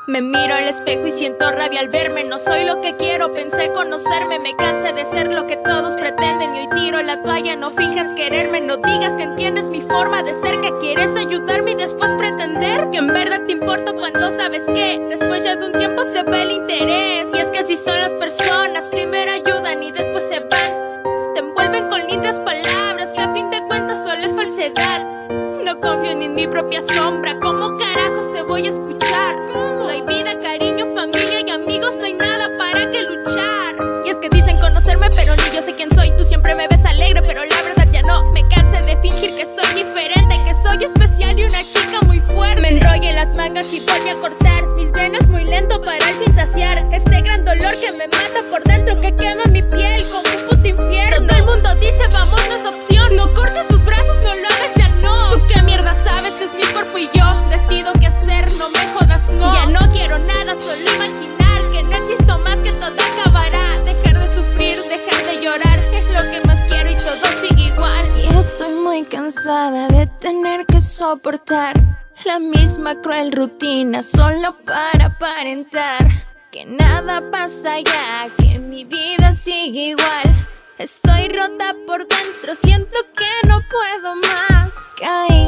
Me miro al espejo y siento rabia al verme. No soy lo que quiero, pensé conocerme. Me cansé de ser lo que todos pretenden y hoy tiro la toalla. No finjas quererme, no digas que entiendes mi forma de ser, que quieres ayudarme y después pretender que en verdad te importo cuando sabes que después ya de un tiempo se ve el interés. Y es que así son las personas, primero ayudan y después se van. Te envuelven con lindas palabras que a fin de cuentas solo es falsedad. No confío ni en mi propia sombra, ¿cómo carajos te voy a escuchar? No hay vida, cariño, familia y amigos, no hay nada para que luchar. Y es que dicen conocerme pero ni yo sé quién soy. Tú siempre me ves alegre pero la verdad ya no. Me cansé de fingir que soy diferente, que soy especial y una chica muy fuerte. Me enrollé las mangas y volví a cortar mis venas muy lento para al fin saciar este gran dolor que me mata por dentro, que quema mi piel como un puto infierno. Todo el mundo dice vamos, no es opción. No cortes sus brazos, no lo hagas, ya no. ¿Tú qué mierda sabes? Es mi cuerpo y yo decido qué hacer, no me jodas, no. Ya no quiero nada, solo imaginar que no existo más, que todo acabará. Dejar de sufrir, dejar de llorar, es lo que más quiero y todo sigue igual. Y estoy muy cansada de tener que soportar la misma cruel rutina solo para aparentar que nada pasa ya, que mi vida sigue igual. Estoy rota por dentro, siento que no puedo más.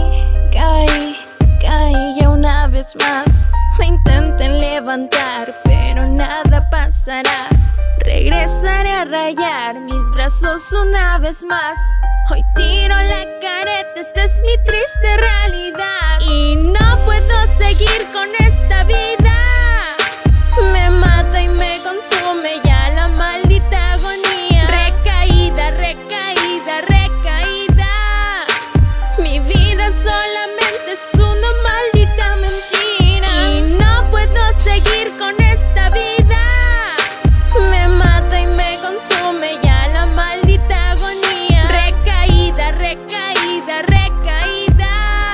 Caí ya una vez más. Me intenten levantar, pero nada pasará. Regresaré a rayar mis brazos una vez más. Hoy tiro la careta, esta es mi triste realidad. Y no puedo seguir con esta vida. Me mata y me consume ya la maldita agonía. Recaída, recaída, recaída. Mi vida solamente es una maldita mentira. Y no puedo seguir con esta vida. Me mata y me consume ya la maldita agonía. Recaída, recaída, recaída.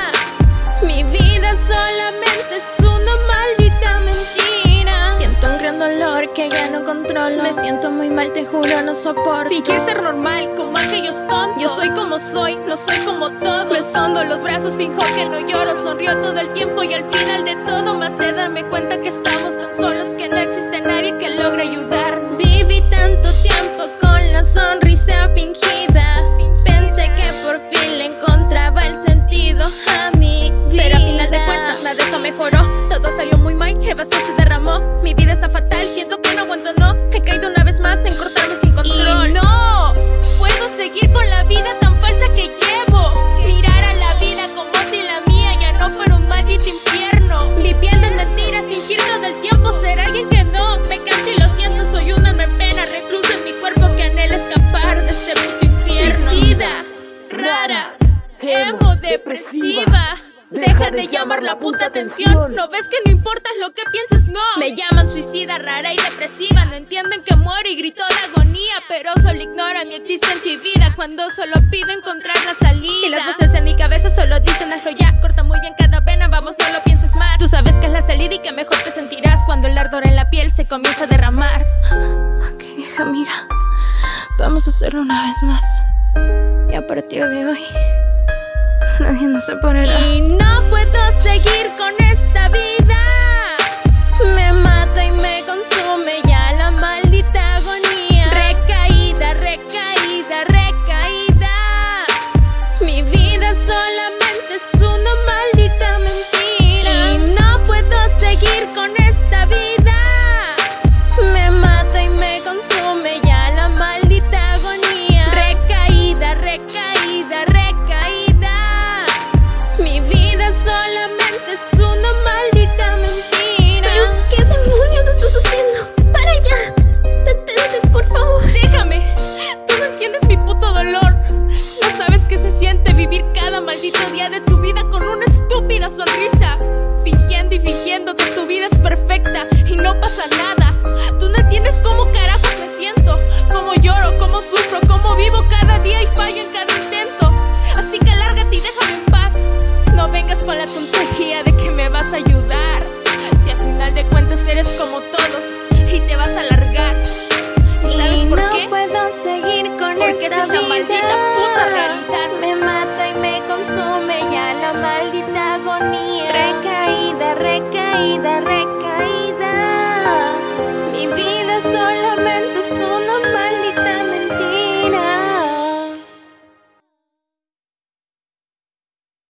Mi vida solamente es una maldita mentira. Siento un gran dolor que ya no controlo. Me siento muy mal, te juro, no soporto fingir ser normal como aquellos tontos. Yo soy como soy, no soy como todos. Me escondo los brazos, finjo que no lloro. Sonrío todo el tiempo y al final de todo me hace darme cuenta que estamos tan solos, que no existe nadie que logre ayudarnos. Viví tanto tiempo con la sonrisa fingida. Pensé que por fin le encontraba el sentido a mi vida. Pero al final de cuentas nada de eso mejoró. Todo salió muy mal, el vaso se derramó. Mi vida está fatal, siento que no aguanto, no. He caído una vez más en cortarme sin control. Y no puedo seguir con la vida tan falsa que llevo. Mirar a la vida como si la mía ya no fuera un maldito infierno. Viviendo en mentiras, fingir todo el tiempo ser alguien que no. Me canso y lo siento, soy una alma en pena, recluso en mi cuerpo que anhela escapar de este puto infierno. Suicida, rara, emo, depresiva. Deja de llamar la puta atención. ¿No ves que no importa lo que pienses? No. Me llaman suicida, rara y depresiva. No entienden que muero y grito de agonía, pero solo ignoran mi existencia y vida cuando solo pido encontrar la salida. Y las voces en mi cabeza solo dicen hazlo ya. Corta muy bien cada vena, vamos, no lo pienses más. Tú sabes que es la salida y que mejor te sentirás cuando el ardor en la piel se comienza a derramar. Ok, vieja amiga, vamos a hacerlo una vez más. Y a partir de hoy nadie nos separará. Y no puedo seguir con esta vida. Me mata y me consume ya la maldita agonía. Recaída, recaída, recaída. Mi vida solamente es una maldita mentira. Y no puedo seguir con esta vida. Me mata y me consume ya la maldita agonía. Recaída, recaída, recaída. Mi vida solamente es una maldita mentira. ¿Pero qué demonios estás haciendo? ¡Para ya! ¡Detente, por favor! Déjame, tú no entiendes mi puto dolor. No sabes qué se siente vivir cada maldito día de tu vida con una estúpida sonrisa, fingiendo y fingiendo que tu vida es perfecta y no pasa nada. Tú no entiendes cómo carajos me siento, cómo lloro, cómo sufro, cómo vivo cada día y fallo en cada intento. Así que lárgate y déjame en paz. No vengas con la tontería de que me vas a ayudar, si al final de cuentas eres como todos y te vas a largar. ¿Y sabes por qué? No puedo seguir con Porque esa esta es la maldita vida. puta realidad. Me mata y me consume ya la maldita agonía. Recaída, recaída, recaída.